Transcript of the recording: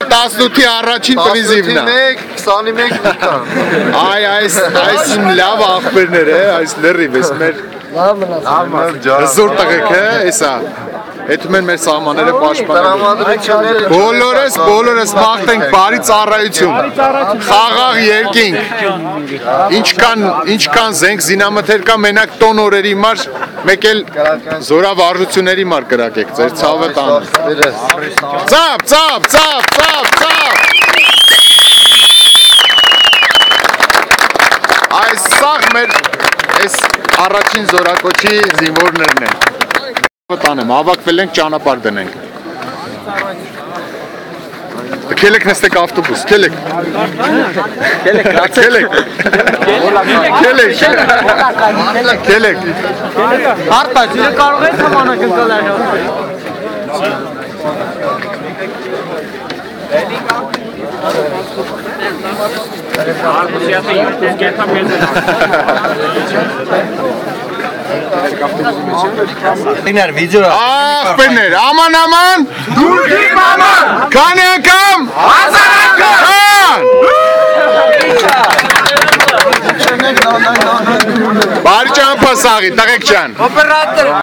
18-ի առաջին պրիզիվն է։ 21 Այ այս լավ աղբերներ է, այս լրիվ ես մեր հզոր տղեկ է, էսա։ Հետում են մեր սահմանները պաշտպանել։ Բոլորս մաղթենք բարի ծառայություն, խաղաղ երկինք, ինչքան զենք զինամթեր կա, մենակ տոն օրերի մար, մեկ էլ զորավարժությունների մար կրակեք, ձեր ցավը տանը։ Ծապ, ծապ, ծապ, ծապ, ծապ։ Այս սաղ մեր առաջին զորակոչի զինվորներն են։ Տանեմ, հավաքվել ենք ճանապարհ դնենք։ Քելեք նստեք ավտոբուս, քելեք։ Քելեք։ Արտա, դու կարող ես համանակնկալ Աղբերներ, աման, դուրգի մաման, քանի անգամ, 1000 անգամ։ Բարի ճանապարհ սաղի, տղեկ ջան։